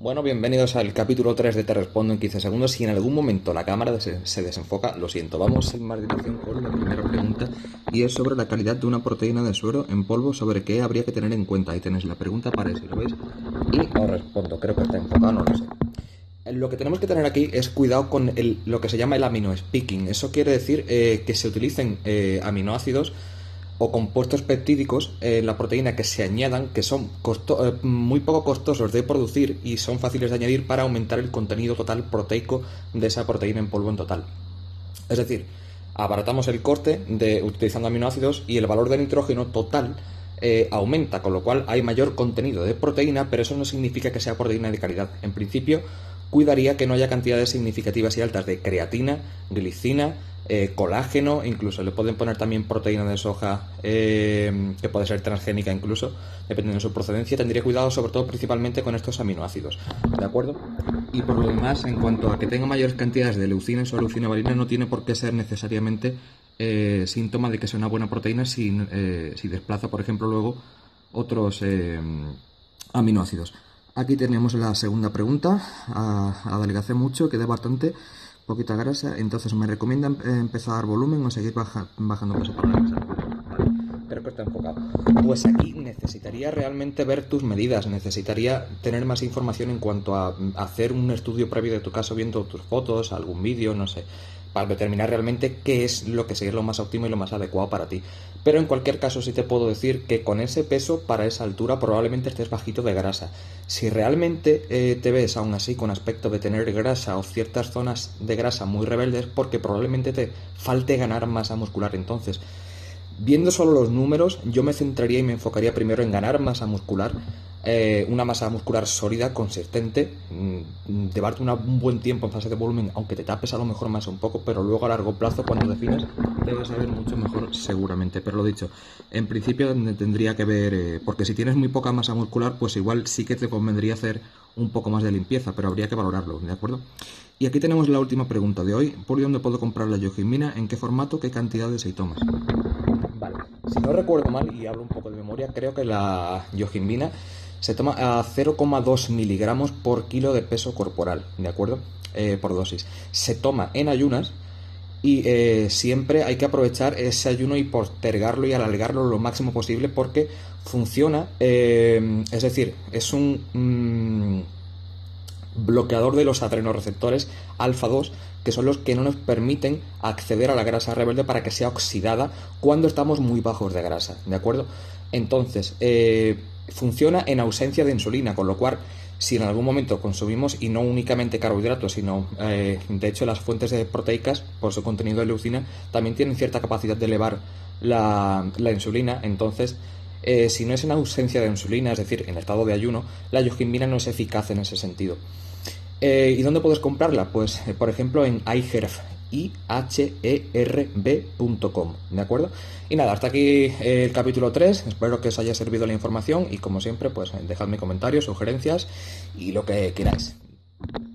Bueno, bienvenidos al capítulo 3 de Te Respondo en 15 segundos. Si en algún momento la cámara se desenfoca, lo siento. Vamos sin más dilación con la primera pregunta, y es sobre la calidad de una proteína de suero en polvo, sobre qué habría que tener en cuenta. Ahí tenéis la pregunta para eso, ¿lo veis? Y os respondo, creo que está enfocado, no lo sé. Lo que tenemos que tener aquí es cuidado con lo que se llama el aminoespeaking. Eso quiere decir que se utilicen aminoácidos o compuestos peptídicos en la proteína que se añadan, que son muy poco costosos de producir y son fáciles de añadir para aumentar el contenido total proteico de esa proteína en polvo en total. Es decir, abaratamos el corte utilizando aminoácidos y el valor de nitrógeno total aumenta, con lo cual hay mayor contenido de proteína, pero eso no significa que sea proteína de calidad. En principio, cuidaría que no haya cantidades significativas y altas de creatina, glicina, colágeno, incluso le pueden poner también proteína de soja, que puede ser transgénica incluso, dependiendo de su procedencia. Tendría cuidado sobre todo principalmente con estos aminoácidos, ¿de acuerdo? Y por lo demás, en cuanto a que tenga mayores cantidades de leucina o leucina valina, no tiene por qué ser necesariamente síntoma de que sea una buena proteína si desplaza, por ejemplo, luego otros aminoácidos. Aquí tenemos la segunda pregunta. Adelgacé mucho, quedé bastante poquita grasa, entonces me recomiendan empezar a dar volumen o seguir bajando peso para la grasa. Vale, creo que está enfocado. Pues aquí necesitaría realmente ver tus medidas, necesitaría tener más información en cuanto a hacer un estudio previo de tu caso, viendo tus fotos, algún vídeo, no sé, para determinar realmente qué es lo que sería lo más óptimo y lo más adecuado para ti. Pero en cualquier caso sí te puedo decir que con ese peso, para esa altura, probablemente estés bajito de grasa. Si realmente te ves aún así con aspecto de tener grasa o ciertas zonas de grasa muy rebeldes, porque probablemente te falte ganar masa muscular. Entonces, viendo solo los números, yo me centraría y me enfocaría primero en ganar masa muscular, una masa muscular sólida, consistente, llevarte un buen tiempo en fase de volumen, aunque te tapes a lo mejor más un poco, pero luego a largo plazo, cuando definas, te vas a ver mucho mejor seguramente. Pero lo dicho, en principio tendría que ver, porque si tienes muy poca masa muscular, pues igual sí que te convendría hacer un poco más de limpieza, pero habría que valorarlo, ¿de acuerdo? Y aquí tenemos la última pregunta de hoy. ¿Por dónde puedo comprar la yohimbina? ¿En qué formato? ¿Qué cantidades y tomas? Vale, si no recuerdo mal y hablo un poco de memoria, creo que la yohimbina se toma a 0,2 miligramos por kilo de peso corporal, ¿de acuerdo? Por dosis. Se toma en ayunas y siempre hay que aprovechar ese ayuno y postergarlo y alargarlo lo máximo posible, porque funciona, es decir, es un bloqueador de los adrenoreceptores alfa 2, que son los que no nos permiten acceder a la grasa rebelde para que sea oxidada cuando estamos muy bajos de grasa, ¿de acuerdo? Entonces, funciona en ausencia de insulina, con lo cual, si en algún momento consumimos, y no únicamente carbohidratos, sino de hecho las fuentes proteicas, por su contenido de leucina, también tienen cierta capacidad de elevar la insulina. Entonces, si no es en ausencia de insulina, es decir, en estado de ayuno, la yohimbina no es eficaz en ese sentido. ¿Y dónde puedes comprarla? Pues, por ejemplo, en iHerb, iherb.com, ¿de acuerdo? Y nada, hasta aquí el capítulo 3. Espero que os haya servido la información y, como siempre, pues dejadme comentarios, sugerencias y lo que queráis.